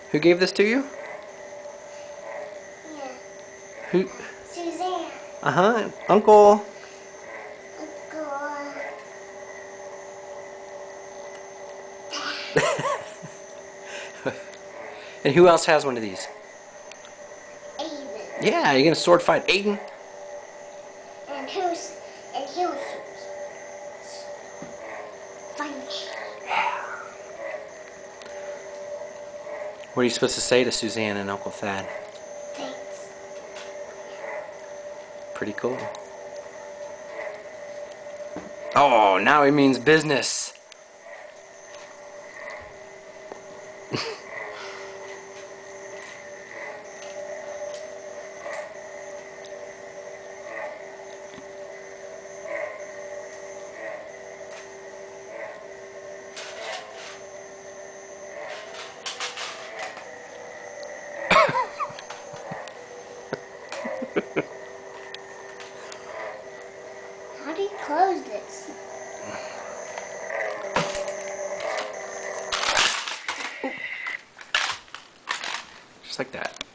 Who gave this to you? Yeah. Who? Suzanne. Uh-huh. Uncle. Uncle. And who else has one of these? Aiden. Yeah, you're gonna sword fight Aiden? And who's French. What are you supposed to say to Suzanne and Uncle Thad? Thanks. Pretty cool. Oh, now he means business. How do you close this? Just like that.